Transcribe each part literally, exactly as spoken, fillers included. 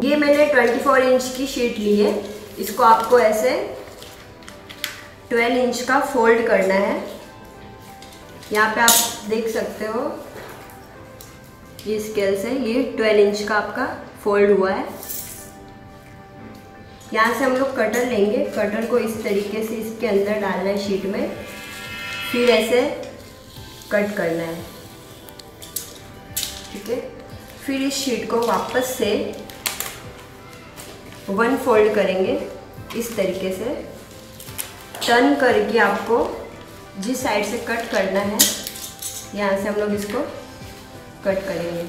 ये मैंने चौबीस इंच की शीट ली है, इसको आपको ऐसे बारह इंच का फोल्ड करना है। यहाँ पे आप देख सकते हो ये स्केल से ये बारह इंच का आपका फोल्ड हुआ है। यहाँ से हम लोग कटर लेंगे, कटर को इस तरीके से इसके अंदर डालना है शीट में, फिर ऐसे कट करना है, ठीक है। फिर इस शीट को वापस से वन फोल्ड करेंगे इस तरीके से, टर्न करके आपको जिस साइड से कट करना है यहाँ से हम लोग इसको कट करेंगे।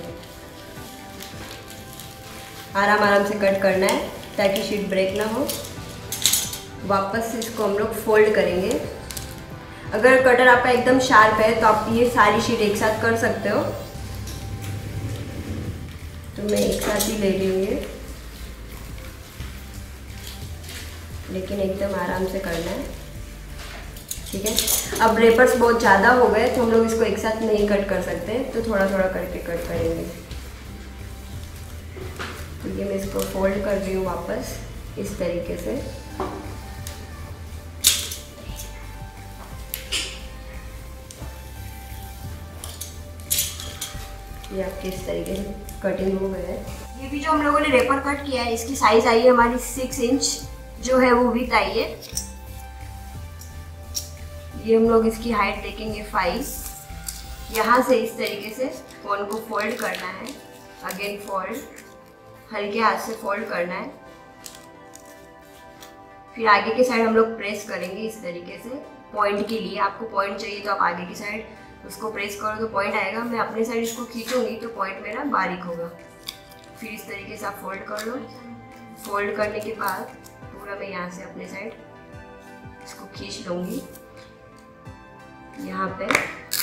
आराम आराम से कट करना है ताकि शीट ब्रेक ना हो। वापस से इसको हम लोग फोल्ड करेंगे। अगर कटर आपका एकदम शार्प है तो आप ये सारी शीट एक साथ कर सकते हो, तो मैं एक साथ ही ले रही हूँ ये, लेकिन एकदम आराम से करना है, ठीक है। अब रेपर्स बहुत ज़्यादा हो गए तो हम लोग इसको एक साथ नहीं कट कर सकते, तो थोड़ा थोड़ा करके कट करेंगे। तो ये मैं इसको फोल्ड कर रही हूँ वापस इस तरीके से। ये आपके इस तरीके से कटिंग हो गया है। ये भी जो हम लोगों ने रेपर कट किया है इसकी साइज आई है हमारी सिक्स इंच, जो है वो विड्थ आई है। ये हम लोग इसकी हाइट देखेंगे फाइव। यहाँ से इस तरीके से फोन को फोल्ड करना है, अगेन फोल्ड, हल्के हाथ से फोल्ड करना है। फिर आगे की साइड हम लोग प्रेस करेंगे इस तरीके से पॉइंट के लिए। आपको पॉइंट चाहिए तो आप आगे की साइड उसको प्रेस करो तो पॉइंट आएगा। मैं अपने साइड इसको खींचूंगी तो पॉइंट मेरा बारीक होगा। फिर इस तरीके से आप फोल्ड कर लो। फोल्ड करने के बाद पूरा मैं यहाँ से अपने साइड इसको खींच लूँगी यहाँ पे।